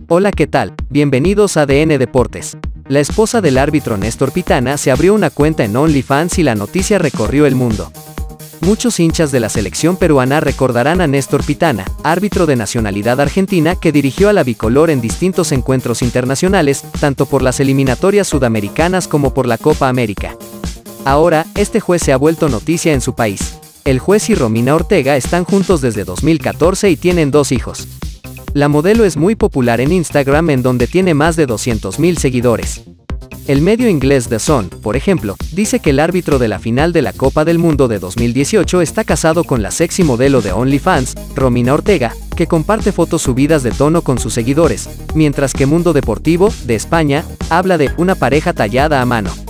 Hola, ¿qué tal? Bienvenidos a DN Deportes. La esposa del árbitro Néstor Pitana se abrió una cuenta en OnlyFans y la noticia recorrió el mundo. Muchos hinchas de la selección peruana recordarán a Néstor Pitana, árbitro de nacionalidad argentina que dirigió a la bicolor en distintos encuentros internacionales, tanto por las eliminatorias sudamericanas como por la Copa América. Ahora, este juez se ha vuelto noticia en su país. El juez y Romina Ortega están juntos desde 2014 y tienen 2 hijos. La modelo es muy popular en Instagram, en donde tiene más de 200.000 seguidores. El medio inglés The Sun, por ejemplo, dice que el árbitro de la final de la Copa del Mundo de 2018 está casado con la sexy modelo de OnlyFans, Romina Ortega, que comparte fotos subidas de tono con sus seguidores, mientras que Mundo Deportivo, de España, habla de una pareja tallada a mano.